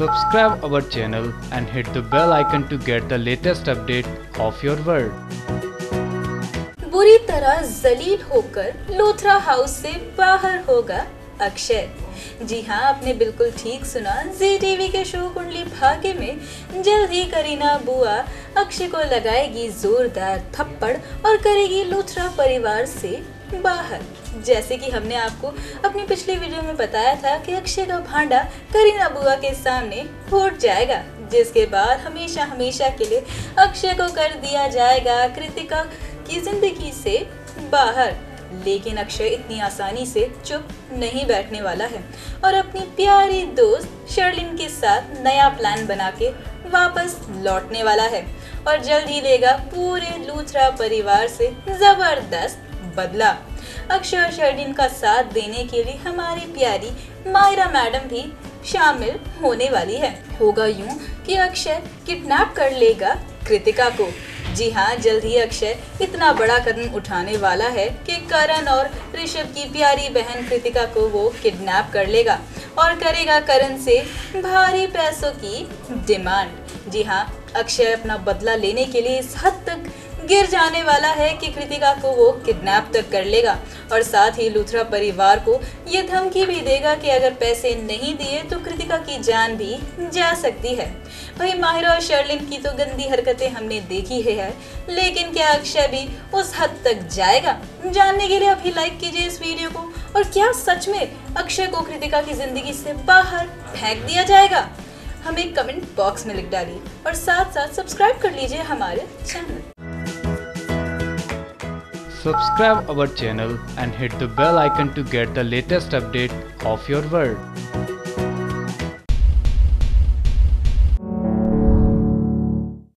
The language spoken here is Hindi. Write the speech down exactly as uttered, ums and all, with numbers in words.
Subscribe our channel and hit the bell icon to get the latest update of your world. बुरी तरह जलील होकर लूथरा हाउस से बाहर होगा अक्षय। जी हाँ, आपने बिल्कुल ठीक सुना। जी टीवी के शो कुंडली भाग्य में जल्द ही करीना बुआ अक्षय को लगाएगी जोरदार थप्पड़ और करेगी लूथरा परिवार से बाहर। जैसे कि हमने आपको अपनी पिछली वीडियो में बताया था कि अक्षय का भांडा करीना बुआ के सामने फूट जाएगा, जिसके बाद हमेशा हमेशा के लिए अक्षय को कर दिया जाएगा कृतिका की जिंदगी से बाहर। लेकिन अक्षय इतनी आसानी से चुप नहीं बैठने वाला है और अपनी प्यारी दोस्त शर्लिन के साथ नया प्लान बना के वापस लौटने वाला है और जल्द ही लेगा पूरे लूथरा परिवार से जबरदस्त बदला। अक्षय और शर्लिन का साथ देने के लिए हमारी प्यारी मायरा मैडम भी शामिल होने वाली है। होगा यूं कि अक्षय किडनैप कर लेगा कृतिका को। जी हाँ, जल्द ही अक्षय इतना बड़ा कदम उठाने वाला है कि करण और ऋषभ की प्यारी बहन कृतिका को वो किडनैप कर लेगा और करेगा करण से भारी पैसों की डिमांड। जी हाँ, अक्षय अपना बदला लेने के लिए इस हद तक गिर जाने वाला है कि कृतिका को वो किडनैप तक कर लेगा और साथ ही लूथरा परिवार को ये धमकी भी देगा कि अगर पैसे नहीं दिए तो कृतिका की जान भी जा सकती है। भाई, माहिरा और शर्लिन की तो गंदी हरकतें हमने देखी है, लेकिन क्या अक्षय भी उस हद तक जाएगा? जानने के लिए अभी लाइक कीजिए इस वीडियो को। और क्या सच में अक्षय को कृतिका की जिंदगी से बाहर फेंक दिया जाएगा? हमें कमेंट बॉक्स में लिख डालिए और साथ साथ सब्सक्राइब कर लीजिए हमारे channel. Subscribe our channel and hit the bell icon to get the latest update of your world.